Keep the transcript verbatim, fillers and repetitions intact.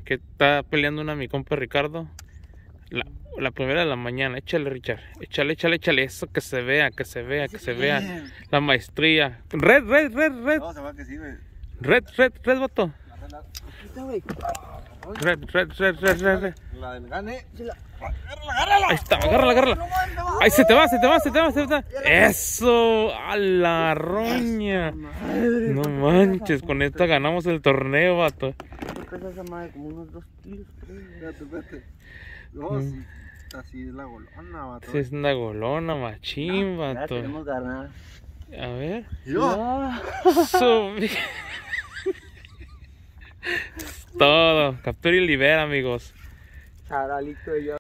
que está peleando una mi compa Ricardo. La, la primera de la mañana. Échale, Richard. Échale, échale, échale. Eso que se vea, que se vea, que se vea. La maestría. Red, red, red, red. No, se va que sí, güey. Red, red, red, vato. Aquí está, güey. Red, red, red, red, red, red. La del gane. Agárrala, agárrala. Ahí está, agárrala, agárrala. Ahí se te va, se te va, se te va, se te va. Eso, a la roña. No manches, con esta ganamos el torneo, vato. Pesa esa madre como unos dos kilos, creo. Espérate, espérate. No, sí. Así es la golona, vato. Sí, es una golona, machín, Ya vato. queremos ganar. A ver. Yo. Eso. Todo. Captura y libera, amigos. Charalito y yo.